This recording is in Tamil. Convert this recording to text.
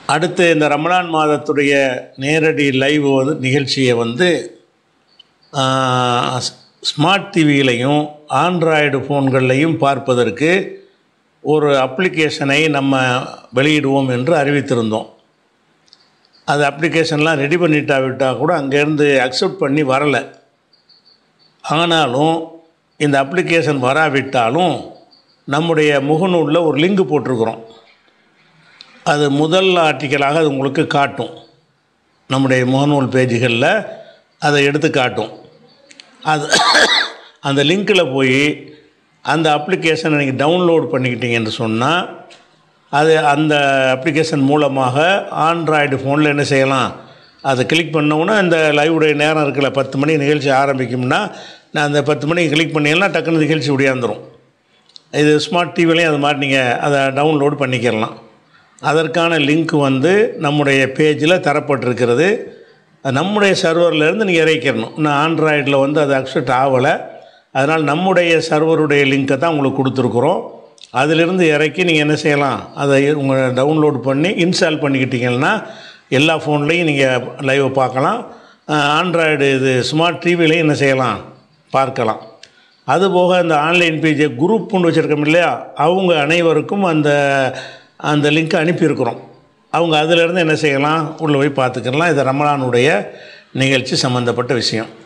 அடுத்து இந்த ரமலான் மாதத்துடைய நேரடி லைவ் நிகழ்ச்சியை ஸ்மார்ட் டிவியிலையும் ஆண்ட்ராய்டு ஃபோன்கள்லையும் பார்ப்பதற்கு ஒரு அப்ளிகேஷனை நம்ம வெளியிடுவோம் என்று அறிவித்திருந்தோம். அது அப்ளிகேஷன்லாம் ரெடி பண்ணிட்டாவிட்டால் கூட அங்கேருந்து அக்செப்ட் பண்ணி வரலை. ஆனாலும் இந்த அப்ளிகேஷன் வராவிட்டாலும் நம்முடைய முகநூலில் ஒரு லிங்க் போட்டிருக்கிறோம். அது முதல் ஆர்டிக்கலாக அது உங்களுக்கு காட்டும். நம்முடைய முகநூல் பேஜுகளில் அதை எடுத்து காட்டும். அது அந்த லிங்க்கில் போய் அந்த அப்ளிகேஷனை நீங்கள் டவுன்லோட் பண்ணிக்கிட்டீங்கன்னு சொன்னால் அது அந்த அப்ளிகேஷன் மூலமாக ஆண்ட்ராய்டு ஃபோனில் என்ன செய்யலாம், அதை கிளிக் பண்ணோன்னா இந்த லைவுடைய நேரம் இருக்குல்ல, 10 மணி நிகழ்ச்சி ஆரம்பிக்கும்னா நான் அந்த 10 மணிக்கு கிளிக் பண்ணிங்கன்னா டக்குன்னு நிகழ்ச்சி உடையாந்துடும். இது ஸ்மார்ட் டிவிலையும் அது மாதிரி நீங்கள் அதை டவுன்லோடு பண்ணிக்கிறலாம். அதற்கான லிங்க் நம்முடைய பேஜில் தரப்பட்டிருக்கிறது. நம்முடைய சர்வர்லேருந்து நீங்கள் இறக்கிடணும். இன்னும் ஆண்ட்ராய்டில் அது அக்செப்ட் ஆகலை. அதனால் நம்முடைய சர்வருடைய லிங்க்கை தான் உங்களுக்கு கொடுத்துருக்குறோம். அதிலிருந்து இறக்கி நீங்கள் என்ன செய்யலாம், அதை உங்கள் டவுன்லோட் பண்ணி இன்ஸ்டால் பண்ணிக்கிட்டீங்கன்னா எல்லா ஃபோன்லேயும் நீங்கள் லைவை பார்க்கலாம். ஆண்ட்ராய்டு இது ஸ்மார்ட் டிவிலையும் என்ன செய்யலாம், பார்க்கலாம். அதுபோக இந்த ஆன்லைன் பேஜை குரூப்புன்னு வச்சுருக்கோம் இல்லையா, அவங்க அனைவருக்கும் அந்த லிங்க்கை அனுப்பியிருக்கிறோம். அவங்க அதிலேருந்து என்ன செய்யலாம், உள்ளே போய் பார்த்துக்கலாம். இது ரமலானுடைய நிகழ்ச்சி சம்மந்தப்பட்ட விஷயம்.